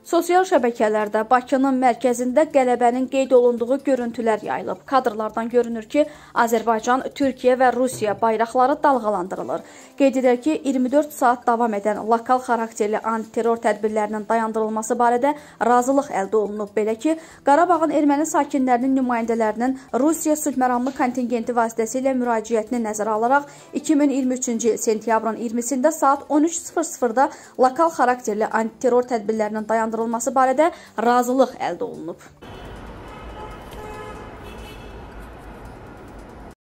Sosial şəbəkələrdə Bakının mərkəzində qələbənin qeyd olunduğu görüntülər yayılıb. Kadrlardan görünür ki, Azərbaycan, Türkiyə və Rusiya bayraqları dalğalandırılır. Qeyd edək ki, 24 saat davam edən lokal xarakterli antiterror tədbirlərinin dayandırılması barədə razılıq əldə olunub. Belə ki, Qarabağın erməni sakinlərinin nümayəndələrinin Rusiya sülhməramlı kontingenti vasitəsilə müraciətini nəzərə alaraq 2023-cü il sentyabrın 20-sində saat 13:00-da lokal xarakterli antiterror tədbirlərinin dayandırılması barədə razılıq əldə olunub.